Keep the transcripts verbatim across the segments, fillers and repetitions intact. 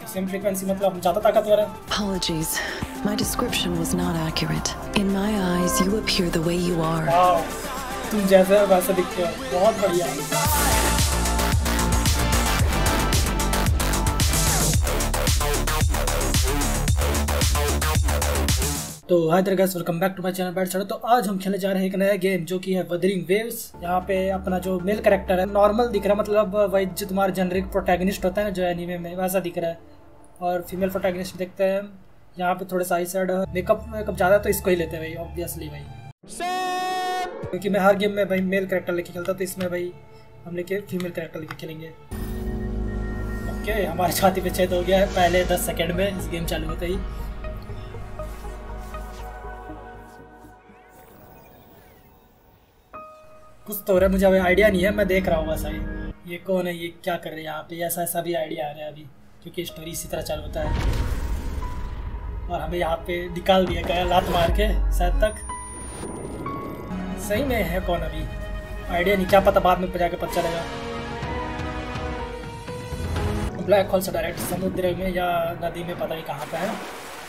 Same frequency मतलब ज्यादा ताकतवर है। Apologies, my description was not accurate. In my eyes, you appear the way you are. Wow, तुम जैसे हो वैसे दिखते हो, बहुत बढ़िया। तो hi there guys, welcome back to my channel बैट चढ़ो। तो आज हम खेलने जा रहे हैं एक नया गेम जो कि है वदरिंग वेव्स। यहाँ पे अपना जो मेल कैरेक्टर है नॉर्मल दिख रहा है, मतलब वही जो तुम्हारा जेनरिक प्रोटैगनिस्ट होता है ना जो एनीमे में, वैसा दिख रहा है। और फीमेल प्रोटैगनिस्ट देखते हैं यहाँ पे थोड़े साइड साइड मेकअप मेकअप ज़्यादा, तो इसको ही लेते हैं भाई ऑब्वियसली भाई, क्योंकि मैं हर गेम में भाई मेल कैरेक्टर लेके खेलता, तो इसमें भाई हम लेके फीमेल कैरेक्टर लेके खेलेंगे। ओके, हमारे छाती पे छेद हो गया है पहले दस सेकेंड में इस गेम चालू होते ही। कुछ तो हो रहा है, मुझे अभी आइडिया नहीं है, मैं देख रहा हूँ बस। अभी ये कौन है, ये क्या कर रहे हैं यहाँ पे, ऐसा ऐसा भी आइडिया आ रहा है अभी, क्योंकि स्टोरी इसी तरह चालू होता है। और हमें यहाँ पे निकाल दिया गया लात मार के शायद तक। सही में है कौन अभी आइडिया नहीं, क्या पता बाद में जाके पता चलेगा। ब्लैक होल से डायरेक्ट समुद्र में या नदी में, पता नहीं कहाँ पे है।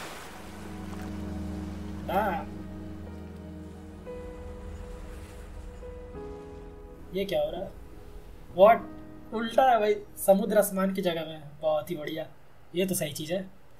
ये क्या हो रहा है, व्हाट, उल्टा है भाई, समुद्र आसमान की जगह में। बहुत ही बढ़िया, ये तो सही चीज़ है।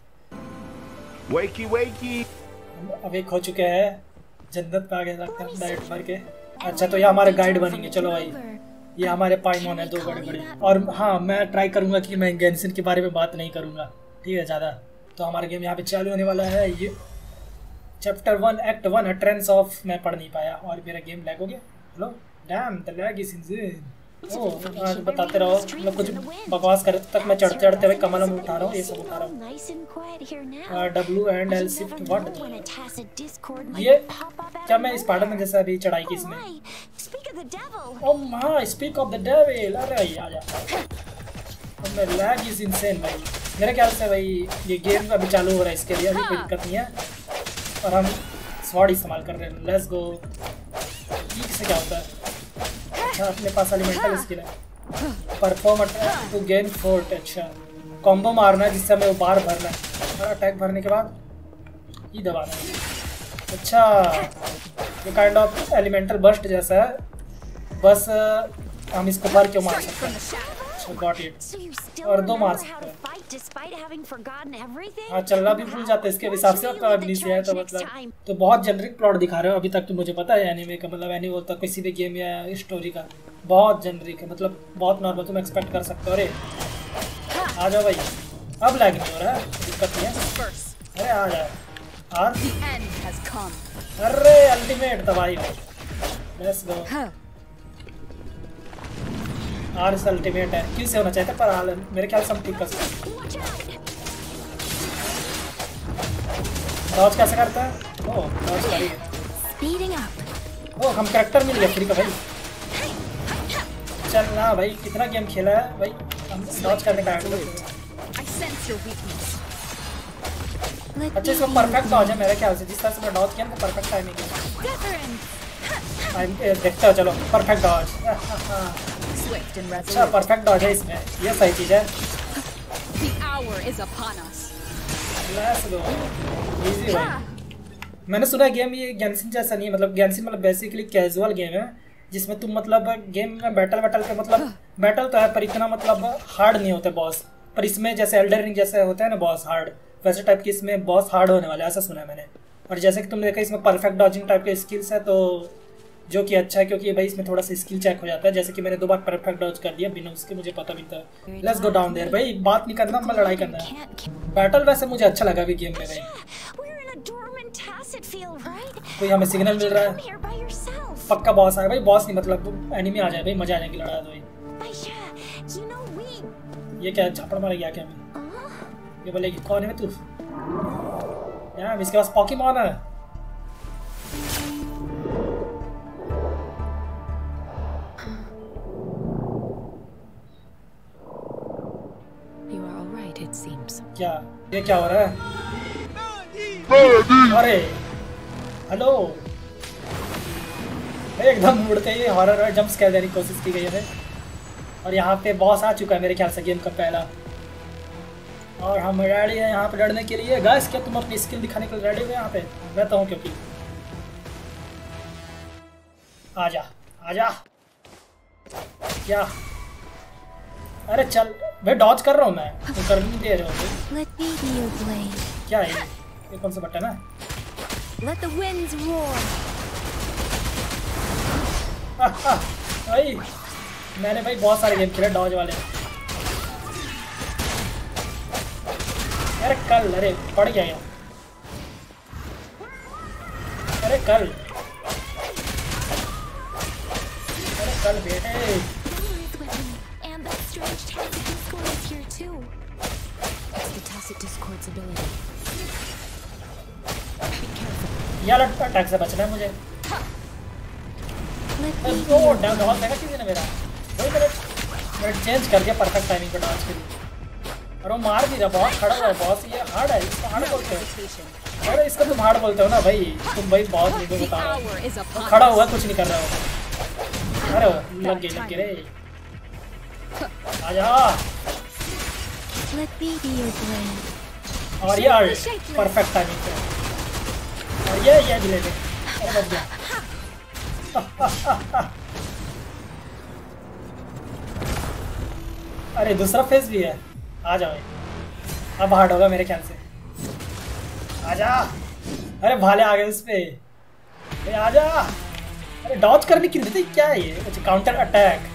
वेकी वेकी अब एक हो चुके हैं जन्नत पे, आगे लगता है डायरेक्ट भर के। अच्छा, तो ये हमारे गाइड बनेंगे। चलो भाई, ये हमारे पाइमोन है दो बड़े बड़े। और हाँ, मैं ट्राई करूँगा कि मैं गेंशिन के बारे में बात नहीं करूँगा, ठीक है ज़्यादा। तो हमारा गेम यहाँ पे चालू होने वाला है। ये चैप्टर वन एक्ट वन है, ट्रेंड्स ऑफ, मैं पढ़ नहीं पाया और मेरा गेम लैग हो गया। Hello damn, the lag is insane. Oh, आज बताते रहो, मतलब कुछ बकवास करे तक मैं चढ़ते चढ़ते हुए कमल में उठा रहा हूँ, ये सब उठा रहा हूँ। W and L shift what, ये क्या मैं स्पाइडरमैन जैसा अभी चढ़ाई की इसमें। Oh my, speak of the devil. अरे आ जा, मैं लैग इज इनसेन भाई। मेरे ख्याल से भाई ये गेम अभी चालू हो रहा है, इसके लिए अभी कोई दिक्कत नहीं है। और हम स्वॉर्ड इस्तेमाल कर रहे हैं, लेट्स गो। से क्या होता है, अच्छा अपने पास एलिमेंटल स्किल है, perform attack to gain fort. अच्छा, कॉम्बो मारना है जिससे हमें वो बार भरना है, और अटैक भरने के बाद ये दबाना है। अच्छा, ये काइंड ऑफ एलिमेंटल बस्ट जैसा है, बस हम इसको भर क्यों मार सकते हैं। अच्छा, गॉट इट। और दो मार सकते हैं। हाँ, चलना भी भूल जाते हैं इसके हिसाब से आपका अग्निश है, तो मतलब तो बहुत जेनरिक प्लॉट दिखा रहे हो अभी तक। तो मुझे पता है एनीमे का, मतलब एनीमे होता है किसी भी गेम या स्टोरी का, बहुत जेनरिक है, मतलब बहुत नॉर्मल तुम एक्सपेक्ट कर सकते हो। अरे आ जाओ भाई, अब लैग नहीं हो रहा है, दिक्कत नहीं है। अरे आ जाओ, अरे अल्टीमेट तबाही, लेट्स गो। आर से अल्टीमेट है, क्यों से होना चाहिए था, पर हाल मेरे ख्याल से हम ठीक कर सकते हैं। डॉज कैसे करता है, ओह डॉज करिए। ओह, हम कैरेक्टर मिल गया फ्री का भाई। चल ना भाई, कितना गेम खेला है भाई, हम डॉज करने का। अच्छा, इसको परफेक्ट डॉज है मेरे ख्याल से, जिस तरह से मैं डॉज किया ना परफेक्ट टाइमिंग है। देखते हो, चलो परफेक्ट डॉज। अच्छा, परफेक्ट डॉज है इसमें, ये सही चीज़ है। इजी भाई। मैंने सुना गेम ये गेंशिन जैसा नहीं है, मतलब गेंशिन मतलब बेसिकली कैजुअल गेम है, जिसमें तुम मतलब गेम में बैटल बैटल के मतलब बैटल तो है, पर इतना मतलब हार्ड नहीं होते बॉस। पर इसमें जैसे एल्डर रिंग जैसे होता है ना बॉस हार्ड, वैसे टाइप की इसमें बॉस हार्ड होने वाला है, ऐसा सुना है मैंने। और जैसे कि तुमने देखा इसमें परफेक्ट डॉजिंग टाइप के स्किल्स है, तो जो कि अच्छा है, क्योंकि भाई इसमें थोड़ा सा स्किल चेक हो जाता है। जैसे कि मैंने दो बार परफेक्ट डॉज कर दिया बिना उसके, मुझे पता भी था। लेट्स गो डाउन देयर भाई, बात नहीं करना, मैं लड़ाई करना है। बैटल वैसे मुझे अच्छा लगा अभी गेम में भाई। कोई हमें सिग्नल मिल रहा है, पक्का बॉस आया भाई। बॉस नहीं मतलब एनिमी आ जाए भाई, मजा आ जाएगी लड़ा दो भाई। ये क्या झापड़ मारा गया क्या मैं, ये बोलेगी कौन है तू यार, इसके पास पॉकीमॉन है। क्या ये क्या हो रहा है, अरे हेलो, एकदम उड़ते ही हॉरर जंप स्केयर देने की कोशिश की गई है। और यहाँ पे बॉस आ चुका है मेरे ख्याल से गेम का पहला। और हम रेडी हैं यहाँ पे लड़ने के लिए। गाइस क्या तुम अपनी स्किल दिखाने के लिए रेडी हो यहाँ पे? मैं तो हूँ क्योंकि आजा आजा। क्या? अरे चल भाई, डॉज कर रहा हूँ मैं, तो कर नहीं दे रहे हो। Let me be your blade. क्या है ये? ये कौन सा बटन है? Let the winds roar. भाई मैंने भाई बहुत सारे गेम खेले डॉज वाले। अरे कल, अरे पड़ गया यार। अरे कल, अरे कल बेटे। And that strange tactic discord is here too. It's the tacit discord's ability. Be careful. यार अटैक से बचना है मुझे। Let me ओ डैम बहुत देखा किसी ने मेरा। भाई मैंने मैंने चेंज कर दिया परफेक्ट टाइमिंग पे डॉज के लिए। और वो मार भी रहा, बहुत खड़ा हुआ है बॉस। ये हार्ड है, इसको हार्ड बोलते हो। अरे इसको तुम हार्ड बोलते हो ना भाई, तुम भाई बहुत नीचे बता रहे हो। खड़ा हुआ कुछ नहीं कर रहा हो। अरे लग गए लग गए रे। आजा। Let me be your blade. और ये परफेक्ट टाइमिंग पे। और ये ये भी ले ले। अरे बच गया। अरे दूसरा फेस भी है। आ जाओ, अब हार्ड होगा मेरे ख्याल से। आजा। अरे भाले आ गए उस पे। अरे आजा। अरे डॉज करने की देते क्या है ये? अच्छा काउंटर अटैक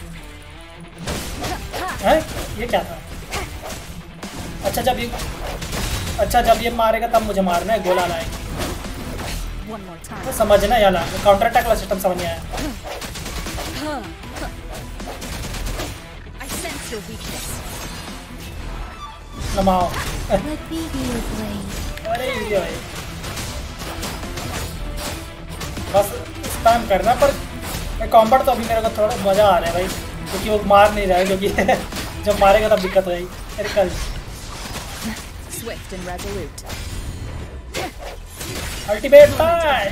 है, ये क्या था? अच्छा जब ये अच्छा जब ये मारेगा तब मुझे मारना है, गोला लाएंगे। तो समझना यार, काउंटर अटैक वाला सिस्टम समझ नहीं आया। नमाओ। Let me be your blade. अरे ये भाई बस स्पैम करना, पर कॉम्बैट तो अभी मेरे को थोड़ा मजा आ रहा है भाई, क्योंकि वो मार नहीं रहा है, क्योंकि जब मारेगा तब दिक्कत हो जाएगी। अरे कल Swift and resolute. Ultimate time.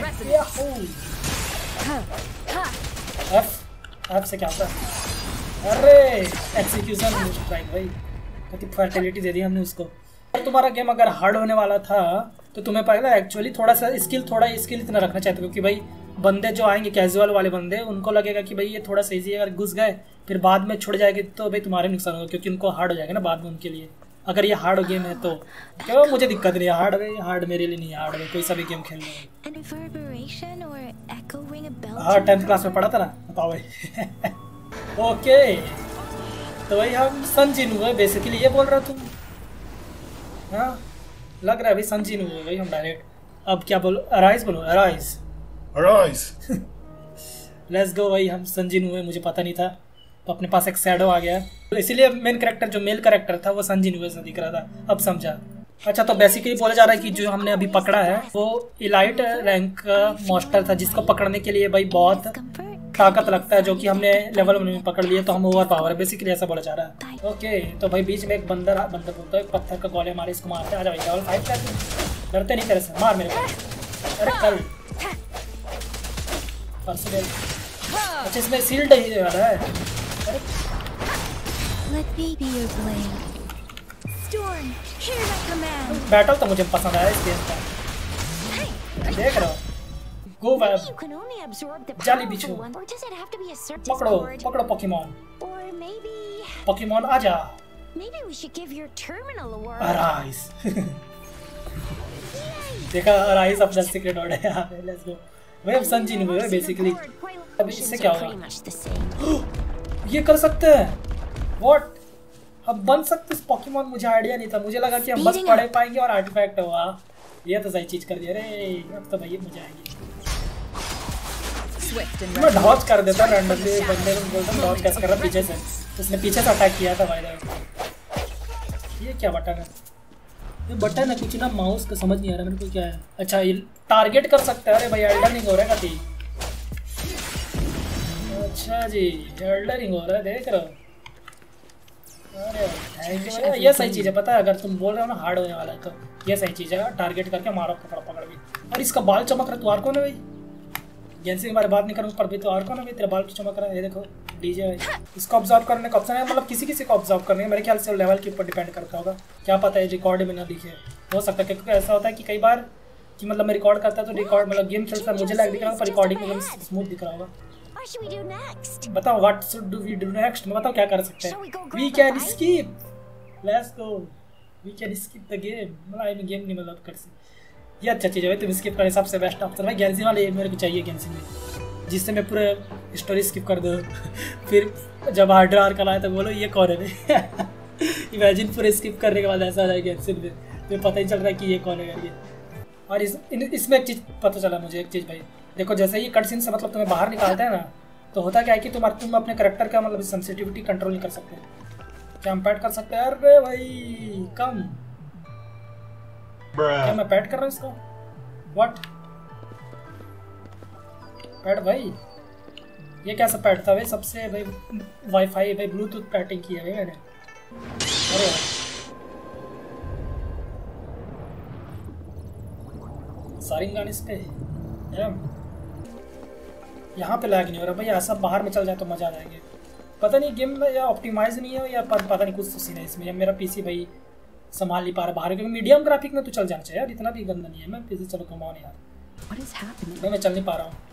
F F से क्या होता है? अरे एक्सिक्यूशन स्ट्राइक भाई, कितनी फर्टिलिटी दे दी हमने उसको। और तुम्हारा गेम अगर हार्ड होने वाला था तो तुम्हें पता है एक्चुअली थोड़ा सा स्किल थोड़ा स्किल इतना रखना चाहिए, क्योंकि भाई बंदे जो आएंगे कैजुअल वाले बंदे, उनको लगेगा कि भाई ये थोड़ा सा इजी है, अगर घुस गए फिर बाद में छुड़ जाएगी तो भाई तुम्हारे नुकसान होगा, क्योंकि उनको हार्ड हो जाएगा ना बाद में उनके लिए। अगर ये हार्ड गेम है तो क्यों, मुझे दिक्कत नहीं है। हार्ड है, हार्ड मेरे लिए नहीं है। हार्ड है कोई सा भी गेम खेल लो। And reverberation or echo ring a bell. हाँ टेंथ क्लास में पढ़ा था ना, बताओ भाई। ओके तो भाई हम संजीन हुए बेसिकली, ये बोल रहा तुम? हाँ लग रहा है भाई संजीन हुए भाई हम डायरेक्ट। अब क्या बोलो? अराइज बोलो, अराइज अराइज। लेट्स गो भाई, हम संजीन हुए, मुझे पता नहीं था, तो अपने पास एक शैडो आ गया, तो इसीलिए मेन कैरेक्टर जो मेल कैरेक्टर था वो संजीन हुए से दिख रहा था, अब समझा। अच्छा तो बेसिकली बोला जा रहा है कि जो हमने अभी पकड़ा है वो इलाइट रैंक का मॉन्स्टर था, जिसको पकड़ने के लिए भाई बहुत ताकत लगता है, जो कि हमने लेवल में पकड़ लिया तो हम ओवर पावर है, बेसिकली ऐसा बोला जा रहा है। ओके तो भाई बीच में एक बंदर बंदर बोलता है, पत्थर का गोले मारे, इसको मारते हैं। आजा भाई लेवल फाइव कर, डरते नहीं तेरे से, मार मेरे को। अरे कल अच्छा इसमें सील्ड ही वाला है। अरे Let me be your blade. Storm, hear my command. Battle तो मुझे पसंद आया इस गेम का, देख रहा हूँ। Go You can only absorb the जाली powerful बिच्छू। one, or does it have to be a certain पकड़ो discord? पकड़ो पोकेमोन, Or maybe, पोकेमोन आजा। maybe we should give your terminal a whirl. Arise. देखा अराइज अपना secret word है यहाँ पे। लेट्स गो भाई, हम संजीन हुए बेसिकली। अब इससे क्या Pretty होगा? much the same. ये कर सकते हैं व्हाट? हम बन सकते इस पोकेमोन, मुझे आइडिया नहीं था, मुझे लगा कि हम बस पढ़ पाएंगे और आर्टिफैक्ट होगा। ये तो सही चीज कर दिया रे, अब तो भाई मुझे आएगी। मैं डॉज कर देता रैंडमली, बंदे को बोलता हूं डॉज कैसे कर रहा पीछे से, उसने पीछे से अटैक किया था भाई। ये क्या बटन है? ये बटन है कुछ ना, माउस का समझ नहीं आ रहा मेरे को क्या है। अच्छा ये टारगेट कर सकते हैं। अरे भाई एल्डरिंग हो रहा है कभी। अच्छा जी एल्डरिंग हो रहा है, देख रहे हो? अरे ये सही चीज़ है, पता है अगर तुम बोल रहे हो ना हार्ड होने वाला है तो ये सही चीज़ है, टारगेट करके मारो, पकड़ पकड़ भी। और इसका बाल चमक रहा, तुम्हारे को ना भाई गेंसिन के बारे में बात नहीं करूँगा पर भी तो और कौन है तेरा बाल की चमक रहा है, ये देखो डीजे भाई। इसको ऑब्जर्व करने का ऑप्शन है, मतलब किसी किसी को ऑब्जर्व करने का मेरे ख्याल से लेवल के ऊपर डिपेंड करता होगा, क्या पता है रिकॉर्ड में ना दिखे, हो सकता है क्योंकि ऐसा होता है कि कई बार कि मतलब मैं रिकॉर्ड करता है तो रिकॉर्ड मतलब गेम खेलता है मुझे लैग दिख रहा होगा पर रिकॉर्डिंग में स्मूथ दिख रहा होगा। What should we do next? बताओ what should do we do next, मैं बताओ क्या कर सकते हैं। We can skip, let's go, we can skip the game, मतलब आई मीन गेम नहीं मतलब कर सकते, ये अच्छा चीज़ है भाई, तुम स्किप करें सबसे बेस्ट ऑप्शन भाई। गेंसिन वाले मेरे को चाहिए गेंसिन में, जिससे मैं पूरा स्टोरी स्किप कर दूँ फिर जब हार्ड ड्रार का लाए तो बोलो ये कौन है भाई इमेजिन पूरे स्किप करने के बाद ऐसा आ जाए गेंसिन में तो पता ही चल रहा है कि ये कौन है करके। और इस इसमें एक चीज़ पता चला मुझे, एक चीज़ भाई देखो, जैसे ये कट सीन से मतलब तुम्हें बाहर निकालते हैं ना तो होता क्या है कि तुम तुम अपने करेक्टर का मतलब सेंसिटिविटी कंट्रोल नहीं कर सकते, क्या हम पैड कर सकते हैं? अरे भाई कम, क्या मैं पैड कर रहा हूँ इसको? व्हाट पैड भाई, ये कैसा पैड था भाई? सबसे भाई वाईफाई भाई ब्लूटूथ पैडिंग किया है मैंने। अरे सारी गाने इस पे यहाँ पे लैग नहीं हो रहा भाई, ऐसा बाहर में चल जाए तो मजा आ जाएंगे। पता नहीं गेम में या ऑप्टिमाइज नहीं है या पर पता नहीं कुछ तो सीन है इसमें, या मेरा पीसी भाई संभाल नहीं पा रहा बाहर, क्योंकि मीडियम ग्राफिक में तो चल जाना चाहिए यार, इतना भी गंदा नहीं है। मैं पीसी चलो कमाओ नहीं यार, मैं मैं चल नहीं पा रहा हूँ।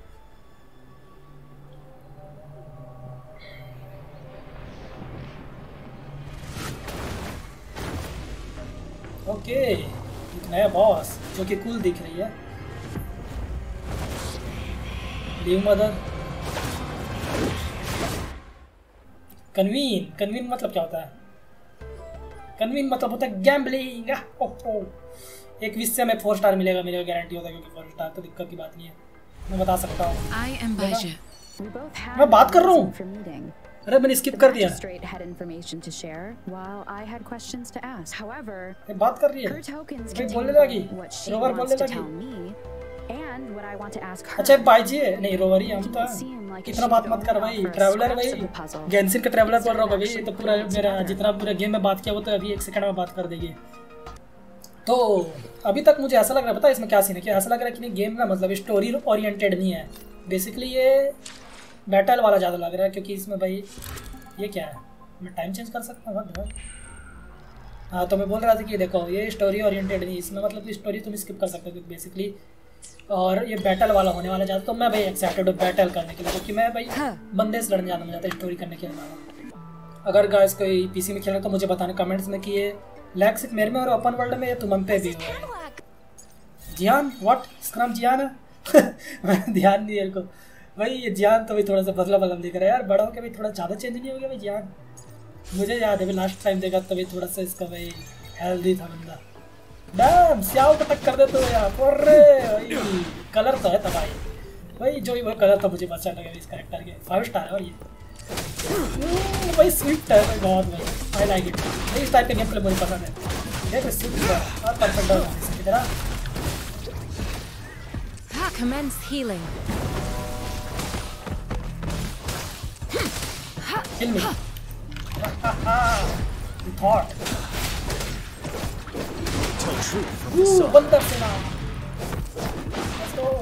ओके एक नया बॉस जो कि कूल दिख रही है, लीव मदर। कन्वीन, कन्वीन मतलब क्या होता है? कन्वीन मतलब होता है गैम्बलिंग। ओह एक विश से हमें फोर स्टार मिलेगा, मेरे को गारंटी होता है, क्योंकि फोर स्टार तो दिक्कत की बात नहीं है, मैं बता सकता हूँ। मैं बात कर रहा हूँ, अरे मैंने स्किप कर दिया। मैं बात कर रही है, मैं बोलने लगी, रोवर बोलने लगी। अच्छा भाई जी नहीं रोवर ही हम तो, कितना बात मत कर भाई। ट्रैवलर भाई, गेंसिन का ट्रैवलर बोल रहा हूँ भाई, तो पूरा मेरा जितना पूरा गेम में बात किया वो तो अभी एक सेकंड में बात कर देगी। तो अभी तक मुझे ऐसा लग रहा है, पता है इसमें क्या सीन है, कि ऐसा लग रहा है कि नहीं गेम ना मतलब स्टोरी ओरिएंटेड नहीं है, बेसिकली ये बैटल वाला ज़्यादा लग रहा है, क्योंकि इसमें भाई ये क्या है, मैं टाइम चेंज कर सकता हूँ? हाँ तो मैं बोल रहा था कि देखो ये स्टोरी ओरिएंटेड नहीं, इसमें मतलब स्टोरी तुम स्किप कर सकते हो बेसिकली, और ये बैटल वाला होने वाला ज़्यादा। तो मैं भाई एक्साइटेड हूँ बैटल करने के लिए, क्योंकि मैं भाई बंदे से लड़ने ज़्यादा मजा आता है स्टोरी करने के अलावा। अगर गाइस कोई पीसी में खेल रहा है तो मुझे बताना कमेंट्स में कि ये लैग सिर्फ मेरे में और ओपन वर्ल्ड में, ये तुम पे भी हुआ है। जियान व्हाट स्क्रम जियान है ध्यान नहीं है को भाई, ये जियान तो भाई थोड़ा सा बदला बदला दिख रहा है यार, बड़ा हो के भाई थोड़ा ज़्यादा चेंज नहीं हो गया भाई जियान। मुझे याद है भाई लास्ट टाइम देखा तो भाई थोड़ा सा इसका भाई हेल्दी था बंदा। डैम स्याओ को टक्कर दे तो यार, अरे भाई कलर तो है तबाही भाई, जो ही वो कलर था मुझे अच्छा लगा इस कैरेक्टर के, फाइव स्टार है। और ये भाई स्वीट है भाई बहुत भाई, आई लाइक इट भाई, इस टाइप के गेम प्ले मुझे पसंद है। देख स्वीट है और परफेक्ट है इसकी तरह। Commence healing. Kill me. You thought. Ooh, बंदर सेना। Let's go.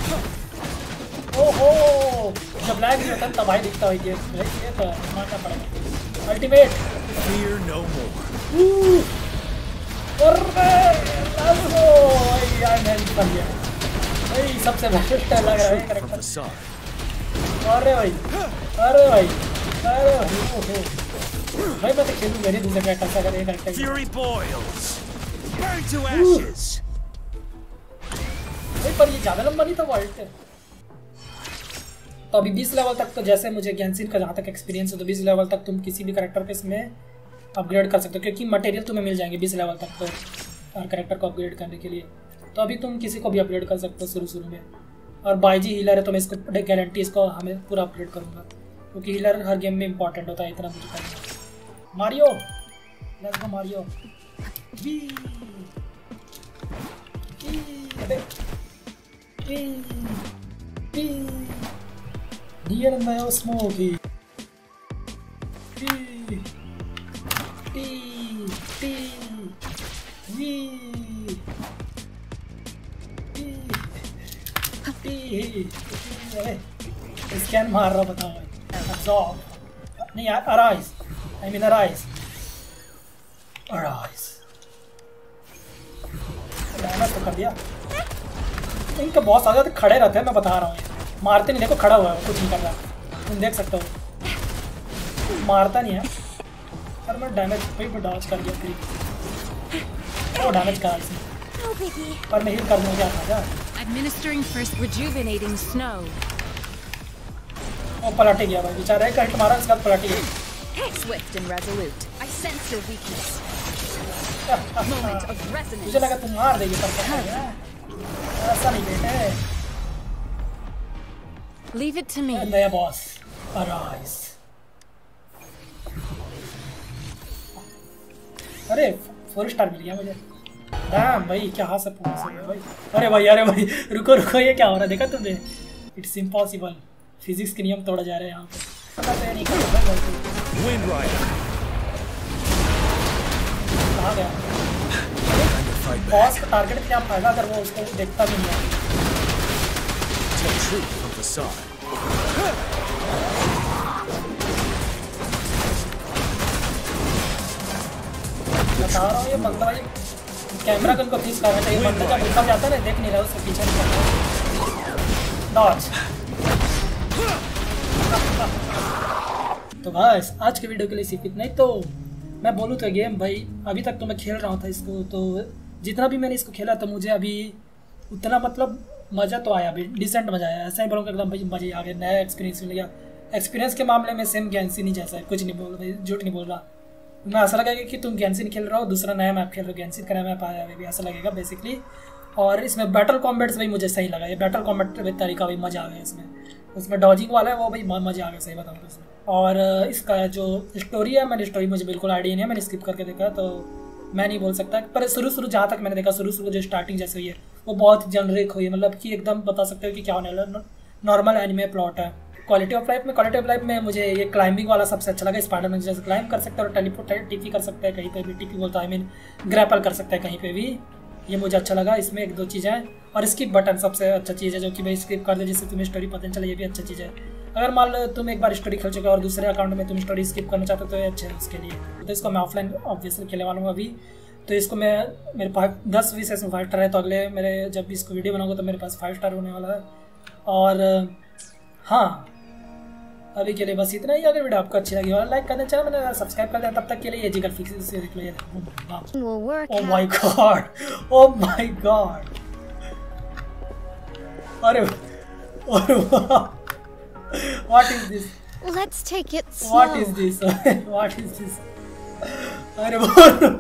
ओहो, जब लैग नहीं होता तब भाई दिखता है ये, ये तो मारना पड़ेगा। Ultimate. Fear no more. Ooh. अरे, let's go. यार मैं निकल गया। भाई सबसे बेस्ट लग रहा है कैरेक्टर। अरे भाई, अरे भाई, अरे भाई, भाई मैं तो खेलूँ मेरी दूसरे कैरेक्टर से अगर ये character. Fury boils, burn to ashes. भाई पर ये ज़्यादा लंबा नहीं था वर्ल्ड। तो अभी बीस लेवल तक तो जैसे मुझे गेंसिन का जहाँ तक एक्सपीरियंस है तो बीस लेवल तक तुम किसी भी कैरेक्टर के इसमें अपग्रेड कर सकते हो, क्योंकि मटेरियल तुम्हें मिल जाएंगे बीस लेवल तक तो हर कैरेक्टर को अपग्रेड करने के लिए। तो अभी तुम किसी को भी अपग्रेड कर सकते हो शुरू शुरू में। और बाईजी हीलर है तो मैं इसको गारंटी इसको हमें पूरा अपग्रेड करूँगा, क्योंकि हीलर हर गेम में इंपॉर्टेंट होता है, इतना मुझे पता है। Mario, let's go Mario. We Near my smoky. T T T V T T ही अरे स्कैन मार रहा बताओ भाई। अब्सॉर्ब नहीं यार, arise I mean arise arise damage तो कर दिया। इनके बहुत सारे तो खड़े रहते हैं, मैं बता रहा हूँ, मारते नहीं। देखो खड़ा हुआ है, कुछ नहीं कर रहा, तुम देख सकते हो, मारता नहीं है। पर मैं डैमेज पे भी डॉज कर दिया फिर वो डैमेज करा इसने, पर मैं हील कर दूँ क्या था। Administering first rejuvenating snow. वो पलट गया भाई बेचारा, एक हिट मारा इसके बाद पलट गया। Swift and resolute. I sense your weakness. Moment of resonance. मुझे लगा तुम मार देगी, पर ऐसा नहीं बेटे। Leave it to me. नया बॉस अराइज। अरे फोर स्टार मिल गया मुझे। डैम भाई क्या सब पूछ रहे हो भाई। अरे भाई अरे भाई रुको रुको, ये क्या हो रहा है देखा तुमने? इट्स इम्पॉसिबल, फिजिक्स के नियम तोड़ा जा रहे हैं यहाँ पे। Wind Rider. कहाँ गया बॉस का? टारगेट क्या फायदा अगर वो उसको देखता भी नहीं है। Take truth from the side. बता रहा हूँ ये बंदा भाई कैमरा को इनको फिक्स करना चाहिए। बंदा जब ऊपर जाता है ना, देख नहीं रहा, उसके पीछे नहीं करना। डॉज। तो बस आज के वीडियो के लिए सिर्फ इतना ही। तो मैं बोलूँ तो गेम भाई अभी तक तो मैं खेल रहा था इसको, तो जितना भी मैंने इसको खेला तो मुझे अभी उतना मतलब मज़ा तो आया, अभी डिसेंट मज़ा आया। ऐसा ही बोलूँगा एकदम भाई मज़े आ गए, नया एक्सपीरियंस मिल गया। एक्सपीरियंस के मामले में सेम गैंसिन ही जैसा है, कुछ नहीं बोल रहा, झूठ नहीं बोल रहा। मैं ऐसा लगेगा कि तुम गैंसिन खेल रहा हो, दूसरा नया मैप खेल रहे हो, गैंसिन का नया मैप आया है, ऐसा लगेगा बेसिकली। और इसमें बैटल कॉम्बैट्स भाई मुझे सही लगा, ये बैटल कॉम्बैट तरीका भाई मज़ा आ गया इसमें। उसमें डॉजिंग वाला है वो भाई मज़ा आ गया, सही बताऊँ तो इसमें। और इसका जो स्टोरी है, मैंने स्टोरी मुझे बिल्कुल आइडिया नहीं है, मैंने स्किप करके देखा तो मैं नहीं बोल सकता। पर शुरू शुरू जहाँ तक मैंने देखा, शुरू शुरू जो स्टार्टिंग जैसे हुई है वो बहुत जनरिक हुई है, मतलब कि एकदम बता सकते हो कि क्या होने वाला। नॉर्मल एनिमे प्लॉट है। क्वालिटी ऑफ लाइफ में क्वालिटी ऑफ लाइफ में मुझे ये क्लाइंबिंग वाला सबसे अच्छा लगा। स्पाइडरमैन जैसे क्लाइंब कर सकते हैं और टेलीपोर्ट टीपी कर सकते हैं कहीं पे भी, टीपी बोलता है आई मीन ग्रैपल कर सकते हैं कहीं पे भी, ये मुझे अच्छा लगा। इसमें एक दो चीज़ें हैं, और स्किप बटन सबसे अच्छा चीज़ है, जो कि भाई स्किप कर दे जिससे तुम्हें स्टोरी पता नहीं चले, ये भी अच्छा चीज़ है। अगर मान लो तुम एक बार स्टोरी खेल चुके हो और दूसरे अकाउंट में तुम स्टोरी स्किप करना चाहते हो तो ये अच्छा है उसके लिए। तो इसको मैं ऑफलाइन ऑब्वियसली खेलने वाला हूँ अभी, तो इसको मैं मेरे पास दस बीस ऐसे फाइव स्टार है, तो अगले मेरे जब इसको वीडियो बनाऊंगा तो मेरे पास फाइव स्टार होने वाला है। और हाँ अभी के लिए बस इतना ही। अगर वीडियो आपको अच्छी लगी और लाइक करना चाहिए, मैंने सब्सक्राइब कर दिया। तब तक के लिए ये जिगर फिक्स से देख लो, ये Will work oh my god, oh my god, अरे अरे what is this, Let's take it slow. What is this, what is this, अरे